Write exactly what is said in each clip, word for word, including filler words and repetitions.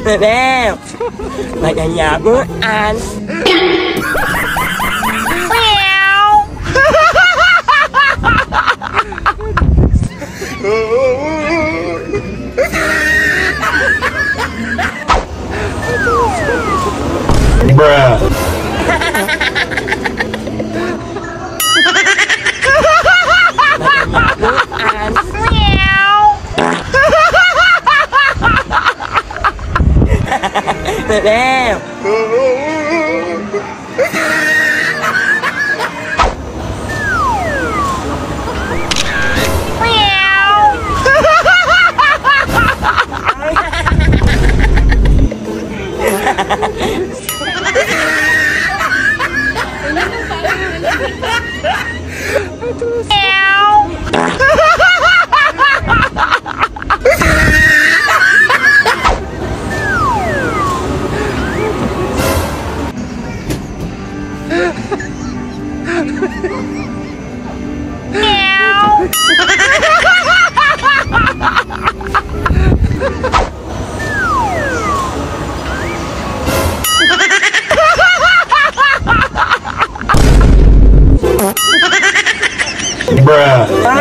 แล้วมาอย่าหยาบมืออ่าน Bruh. แล้ว Bruh.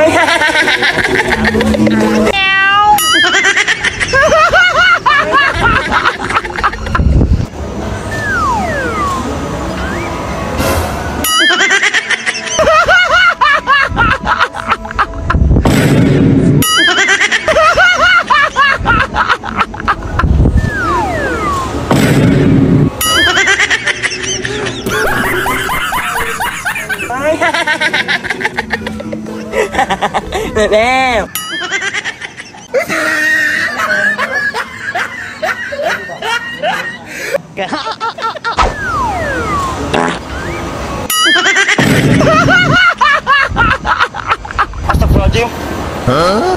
แล้วAstagfirullahaladzim. Huh?